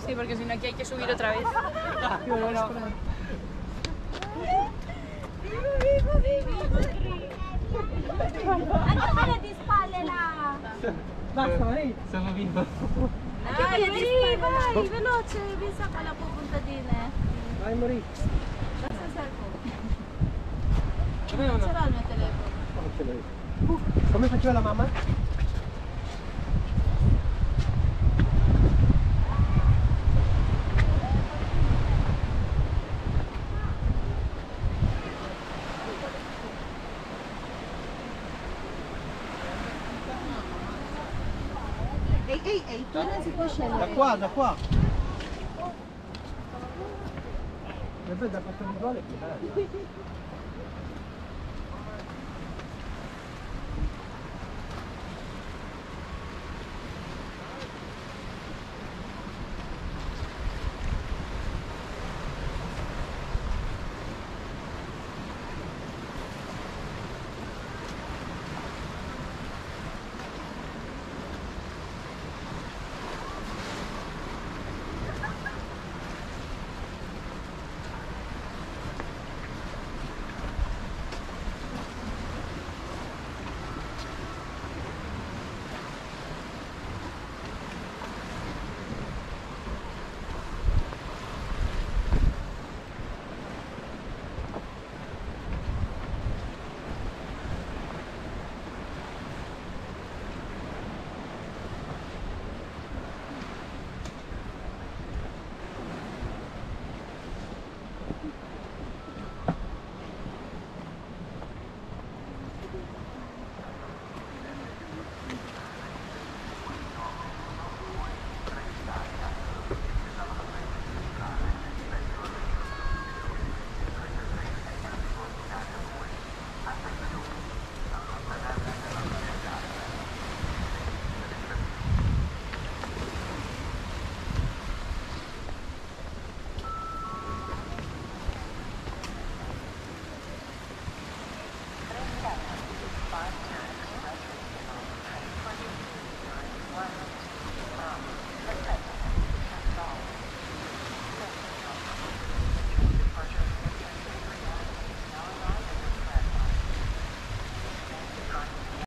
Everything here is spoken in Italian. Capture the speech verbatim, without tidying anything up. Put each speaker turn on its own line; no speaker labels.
Sí, porque si no aquí hay que subir otra vez.
Vivo, vivo, vivo! Anche quella di spalle là!
Basta, Maria!
Sono vivo!
Anche quella di spalle! Vai, veloce! Mi sa quella po' puntatine!
Vai, Maria!
Basta il telefono!
Dov'è
Non
una?
ce l'ho il mio telefono!
Non ce l'hai. Come faceva la mamma?
Ehi, ehi, ehi, tu non si può scendere!
Da qua, da qua! E beh, da questo visuale è più bello.